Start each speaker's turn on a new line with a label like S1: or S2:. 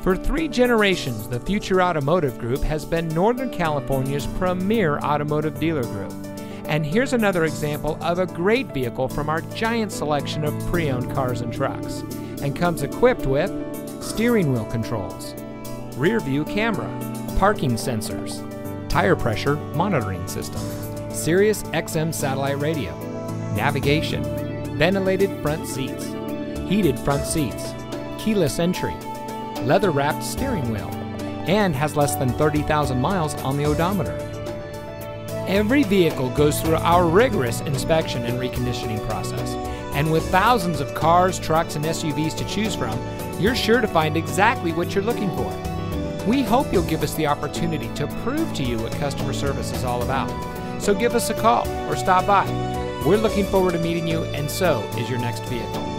S1: For 3 generations, the Future Automotive Group has been Northern California's premier automotive dealer group. And here's another example of a great vehicle from our giant selection of pre-owned cars and trucks, and comes equipped with steering wheel controls, rear view camera, parking sensors, tire pressure monitoring system, Sirius XM satellite radio, navigation, ventilated front seats, heated front seats, keyless entry, leather-wrapped steering wheel, and has less than 30,000 miles on the odometer. Every vehicle goes through our rigorous inspection and reconditioning process, and with thousands of cars, trucks, and SUVs to choose from, you're sure to find exactly what you're looking for. We hope you'll give us the opportunity to prove to you what customer service is all about. So give us a call or stop by. We're looking forward to meeting you, and so is your next vehicle.